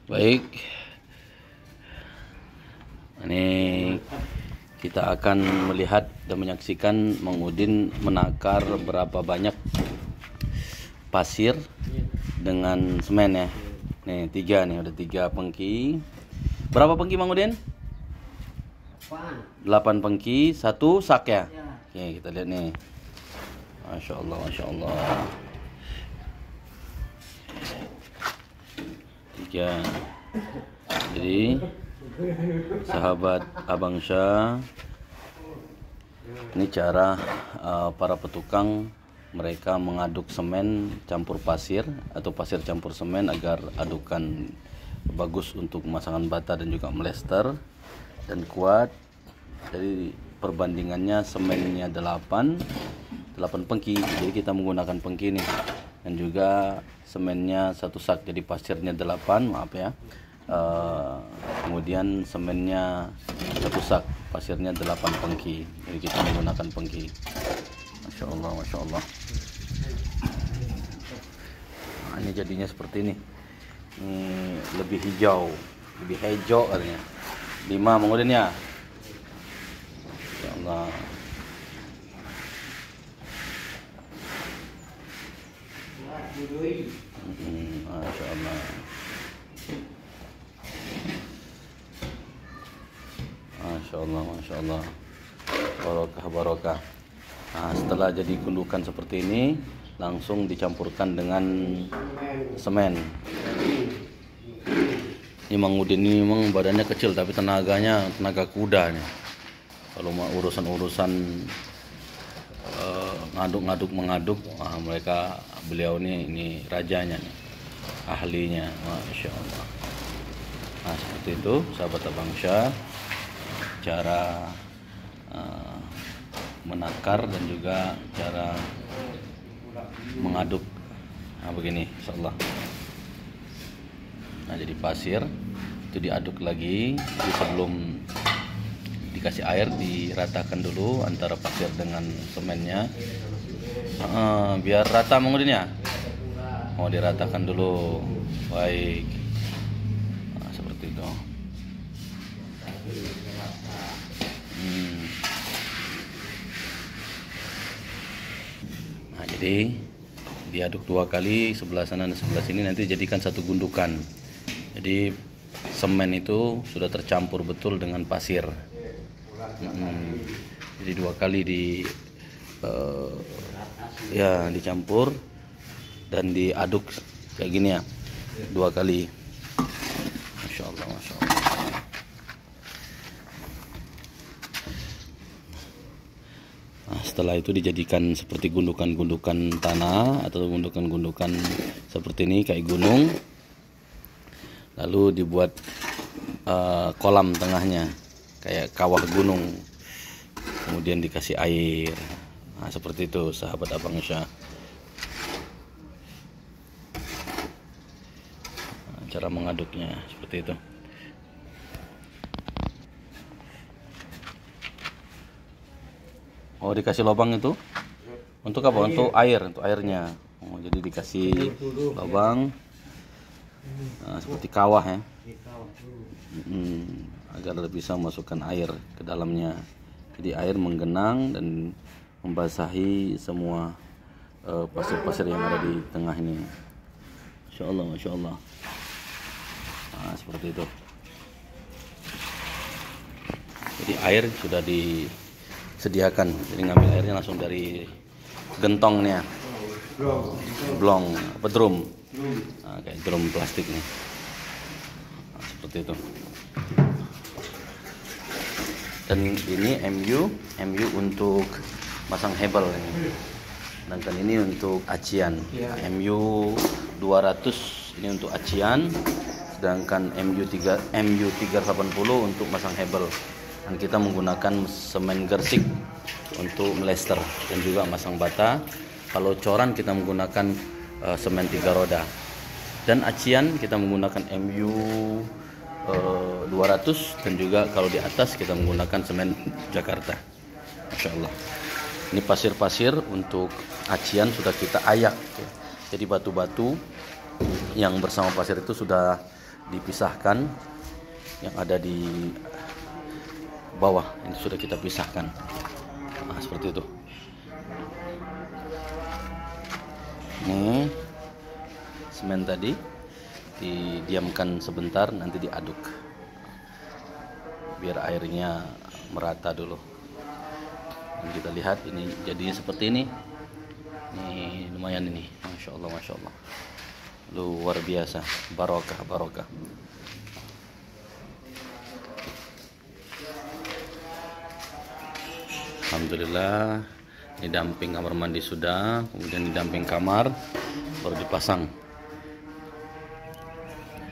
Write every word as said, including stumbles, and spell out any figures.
Baik, ini kita akan melihat dan menyaksikan Mang Udin menakar berapa banyak pasir dengan semen ya. Nih tiga nih, ada tiga pengki. Berapa pengki Mang Udin? Delapan pengki, satu sak ya. Oke, kita lihat nih. Masya Allah, Masya Allah. Tiga. Jadi sahabat Abang Syah, ini cara uh, para petukang mereka mengaduk semen campur pasir atau pasir campur semen agar adukan bagus untuk pemasangan bata dan juga melester dan kuat. Jadi perbandingannya semennya delapan pengki, jadi kita menggunakan pengki nih, dan juga semennya satu sak, jadi pasirnya delapan, maaf ya. Uh, kemudian semennya satu sak, pasirnya delapan pengki, jadi kita menggunakan pengki. Masya Allah, Masya Allah. Nah, ini jadinya seperti ini. Ini lebih hijau, lebih hijau katanya. Lima mengudin ya. Masya Allah. Hmm, Masya Allah. Masya Allah, Masya Allah. Barokah, barokah. Nah, setelah jadi gundukan seperti ini, langsung dicampurkan dengan semen. Ini Mang Udin ini memang badannya kecil, tapi tenaganya tenaga kuda nih. Kalau mau urusan-urusan ngaduk-ngaduk mengaduk, wah, mereka beliau nih ini rajanya nih, ahlinya, Masya Allah. Nah, seperti itu sahabat Abang Syah, cara uh, menakar dan juga cara mengaduk. Nah, begini insyaallah. Nah, jadi pasir itu diaduk lagi, jadi sebelum dikasih air diratakan dulu antara pasir dengan semennya, uh, biar rata mengudinnya. Mau diratakan dulu, baik. Nah, seperti itu. Hmm. Nah, jadi diaduk dua kali, sebelah sana dan sebelah sini, nanti jadikan satu gundukan. Jadi semen itu sudah tercampur betul dengan pasir. Hmm, jadi dua kali di uh, ya dicampur dan diaduk kayak gini ya, dua kali. Masya Allah, Masya Allah. Nah, setelah itu dijadikan seperti gundukan-gundukan tanah atau gundukan-gundukan seperti ini kayak gunung, lalu dibuat uh, kolam tengahnya kayak kawah gunung, kemudian dikasih air. Nah, seperti itu sahabat Abang Syah. Nah, cara mengaduknya seperti itu. Oh, dikasih lubang itu untuk apa? Untuk air, untuk airnya. Oh, jadi dikasih lubang, nah, seperti kawah ya. Hmm, agar bisa masukkan air ke dalamnya. Jadi air menggenang dan membasahi semua pasir-pasir uh, yang ada di tengah ini. Masya Allah, Masya Allah. Nah, seperti itu. Jadi air sudah disediakan. Jadi ngambil airnya langsung dari gentongnya, blong, apa drum, nah, kayak drum plastik nih. Nah, seperti itu. Dan ini M U, M U untuk masang hebel ini. Sedangkan ini untuk acian. M U dua ratus ini untuk acian, sedangkan M U tiga M U tiga delapan puluh untuk masang hebel. Dan kita menggunakan semen gersik untuk melester dan juga masang bata. Kalau coran kita menggunakan uh, semen tiga roda. Dan acian kita menggunakan M U dua ratus, dan juga kalau di atas kita menggunakan semen Jakarta. Masya Allah. Ini pasir-pasir untuk acian sudah kita ayak. Jadi batu-batu yang bersama pasir itu sudah dipisahkan, yang ada di bawah ini sudah kita pisahkan. Nah, seperti itu. Ini semen tadi didiamkan sebentar, nanti diaduk biar airnya merata dulu. Dan kita lihat ini jadinya seperti ini. Ini lumayan ini, masya Allah, masya Allah, luar biasa, barokah, barokah. Alhamdulillah, ini damping kamar mandi sudah, kemudian di damping kamar baru dipasang.